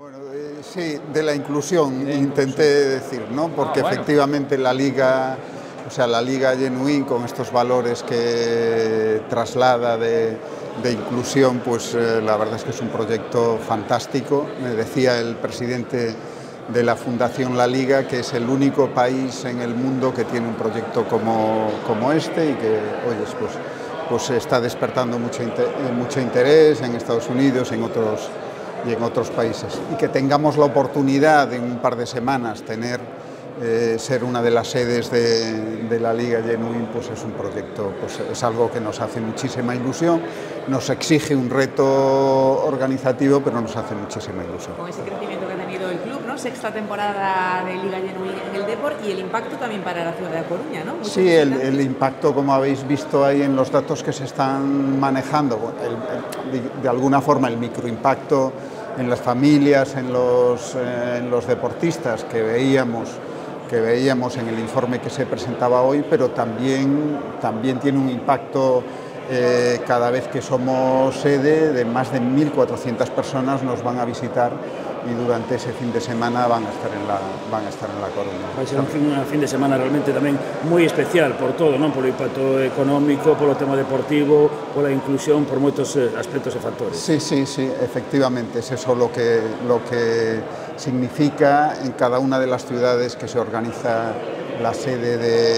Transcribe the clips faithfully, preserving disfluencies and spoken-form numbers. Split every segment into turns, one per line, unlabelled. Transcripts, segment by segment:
Bueno, eh, sí, de la inclusión de intenté decir, ¿no? Porque ah, bueno. efectivamente la Liga, o sea, la Liga Genuín con estos valores que traslada de, de inclusión, pues eh, la verdad es que es un proyecto fantástico. Me decía el presidente de la Fundación La Liga que es el único país en el mundo que tiene un proyecto como, como este y que, oye, pues, pues está despertando mucho, mucho interés en Estados Unidos, en otros y en otros países, y que tengamos la oportunidad de en un par de semanas tener eh, ser una de las sedes de, de la Liga Genuín, pues es un proyecto, pues es algo que nos hace muchísima ilusión, nos exige un reto organizativo, pero nos hace muchísima ilusión.
Con ese crecimiento que ha tenido el club, ¿no? Sexta temporada de Liga Genuín en el Depor y el impacto también para la ciudad de A Coruña, ¿no?
Sí, el, el impacto, como habéis visto ahí en los datos que se están manejando, el, el, de alguna forma el microimpacto en las familias, en los, eh, en los deportistas que veíamos, que veíamos en el informe que se presentaba hoy, pero también, también tiene un impacto eh, cada vez que somos sede de más de mil cuatrocientas personas nos van a visitar y durante ese fin de semana van a estar en la, van a estar en La Coruña.
Va a ser un fin, un fin de semana realmente tamén moi especial por todo, non? Por o impacto económico, polo tema deportivo, pola inclusión, por moitos aspectos e factores.
Sí, sí, sí, efectivamente, es eso lo que, lo que significa en cada una de las ciudades que se organiza la sede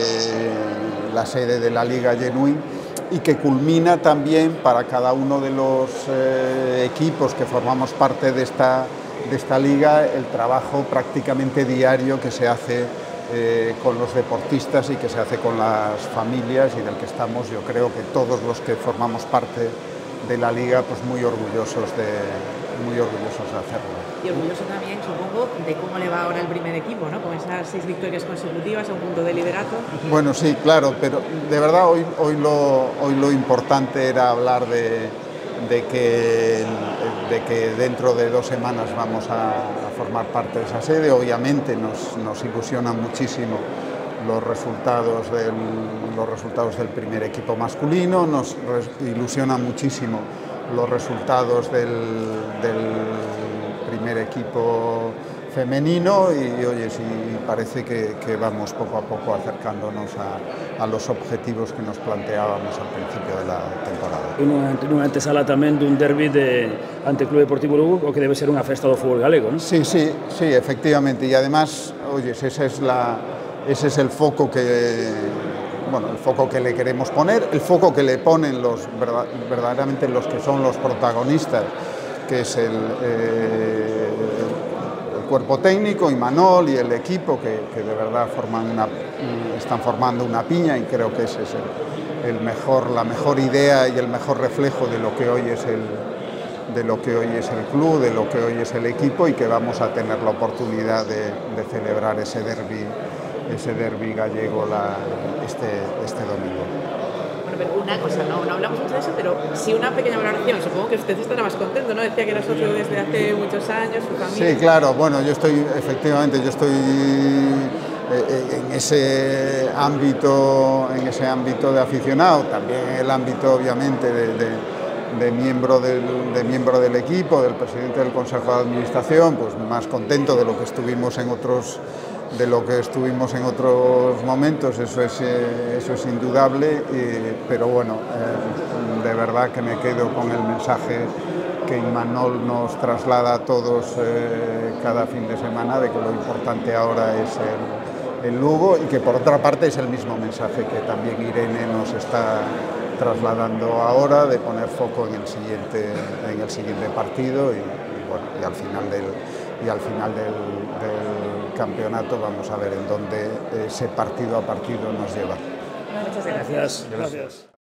de la, sede de la Liga Genuín y que culmina también para cada uno de los eh, equipos que formamos parte de esta de esta liga el trabajo prácticamente diario que se hace eh, con los deportistas y que se hace con las familias y del que estamos, yo creo que todos los que formamos parte de la liga, pues muy orgullosos de, muy orgullosos de hacerlo.
Y orgulloso también, supongo, de cómo le va ahora el primer equipo, ¿no? Con esas seis victorias consecutivas a un punto de liderato.
Bueno, sí, claro, pero de verdad hoy, hoy, lo, hoy lo importante era hablar de De que, de que dentro de dos semanas vamos a, a formar parte de esa sede. Obviamente nos, nos ilusionan muchísimo los resultados, del, los resultados del primer equipo masculino, nos ilusionan muchísimo los resultados del, del primer equipo femenino y oye, sí, parece que, que vamos poco a poco acercándonos a, a los objetivos que nos planteábamos al principio de la temporada.
Unha, unha antesala tamén dun derbi de ante o Club Deportivo Lugo, o que debe ser unha festa do fútbol galego, ¿no?
Sí, sí, sí, efectivamente, y además, oye, ese es, la, ese es el foco que, bueno, el foco que le queremos poner, el foco que le ponen los, verdaderamente los que son los protagonistas, que es el... Eh, cuerpo técnico, Imanol y el equipo que, que de verdad forman una, están formando una piña y creo que ese es el, el mejor, la mejor idea y el mejor reflejo de lo que hoy es el, de lo que hoy es el club, de lo que hoy es el equipo y que vamos a tener la oportunidad de, de celebrar ese derbi, ese derbi gallego la, este, este domingo.
Bueno, pero una cosa, no, no hablamos mucho de eso, pero sí una pequeña valoración. Supongo que usted estará más contento, ¿no? Decía que era socio desde hace muchos años, su familia.
Sí, claro, bueno, yo estoy, efectivamente, yo estoy en ese ámbito, en ese ámbito de aficionado, también en el ámbito, obviamente, de, de, de, miembro del, de miembro del equipo, del presidente del Consejo de Administración, pues más contento de lo que estuvimos en otros de lo que estuvimos en otros momentos, eso es, eh, eso es indudable, eh, pero bueno, eh, de verdad que me quedo con el mensaje que Imanol nos traslada a todos eh, cada fin de semana, de que lo importante ahora es el, el Lugo y que por otra parte es el mismo mensaje que también Irene nos está trasladando ahora, de poner foco en el siguiente, en el siguiente partido y, y, bueno, y al final del, y al final del, del campeonato vamos a ver en dónde ese partido a partido nos lleva.
Muchas
gracias. Gracias. Gracias.